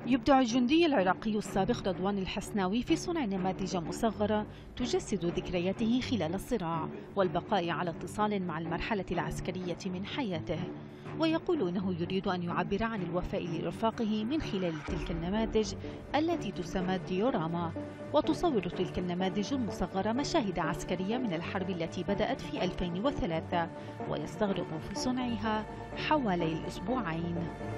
يبدع الجندي العراقي السابق رضوان الحسناوي في صنع نماذج مصغرة تجسد ذكرياته خلال الصراع والبقاء على اتصال مع المرحلة العسكرية من حياته، ويقول إنه يريد أن يعبر عن الوفاء لرفاقه من خلال تلك النماذج التي تسمى ديوراما، وتصور تلك النماذج المصغرة مشاهد عسكرية من الحرب التي بدأت في 2003 ويستغرق في صنعها حوالي الأسبوعين.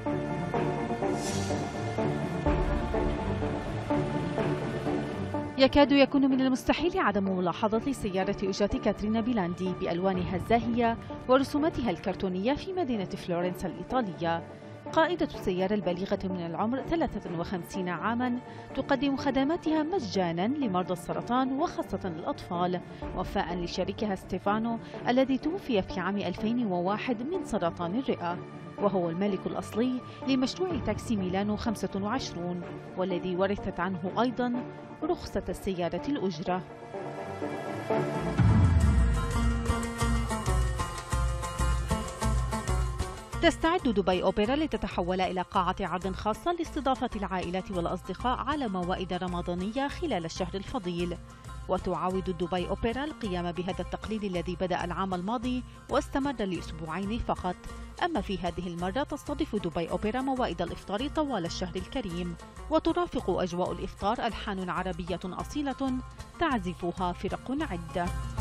يكاد يكون من المستحيل عدم ملاحظة سيارة أجرة كاترينا بيلاندي بألوانها الزاهية ورسوماتها الكرتونية في مدينة فلورنسا الإيطالية. قائدة السيارة البالغة من العمر 53 عاما تقدم خدماتها مجانا لمرضى السرطان وخاصة الأطفال، وفاء لشريكها ستيفانو الذي توفي في عام 2001 من سرطان الرئة، وهو المالك الأصلي لمشروع تاكسي ميلانو 25 والذي ورثت عنه أيضا رخصة السيارة الأجرة. تستعد دبي أوبرا لتتحول إلى قاعة عرض خاصة لاستضافة العائلات والأصدقاء على موائد رمضانية خلال الشهر الفضيل، وتعاود دبي أوبرا القيام بهذا التقليد الذي بدأ العام الماضي واستمر لأسبوعين فقط. أما في هذه المرة تستضيف دبي أوبرا موائد الإفطار طوال الشهر الكريم، وترافق أجواء الإفطار ألحان عربية أصيلة تعزفها فرق عدة.